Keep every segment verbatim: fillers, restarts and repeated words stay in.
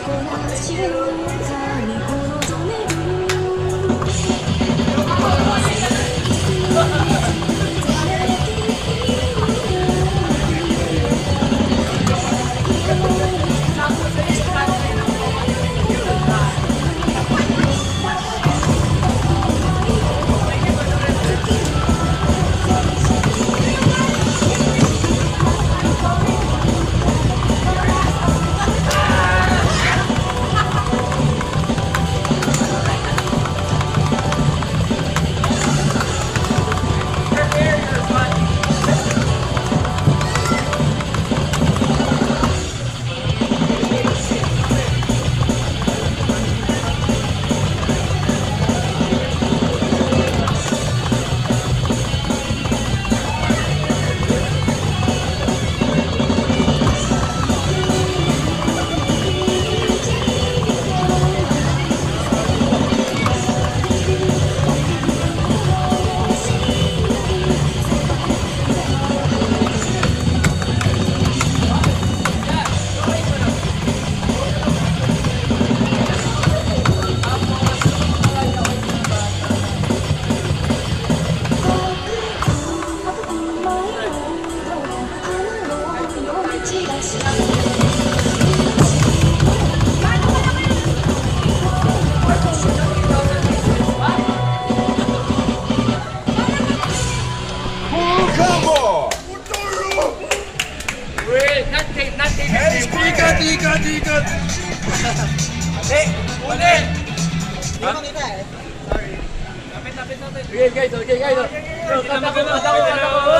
Ikat, ikat, ikat. Eh, ulit. Limang kita eh. Sorry. Lapit, lapit, lapit. Okay, guys, okay, guys. Takbo, takbo, takbo.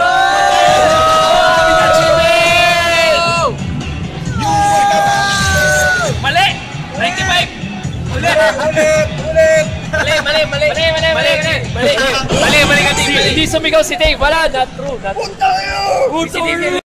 Mali! ninety-five! Ulit! Ulit, ulit. Mali, mali, mali. Mali, mali, mali. Mali, mali, mali ka, Dave. Hindi sumigaw si Dave. Wala, not true. Not true. Puta yun! Si Dave.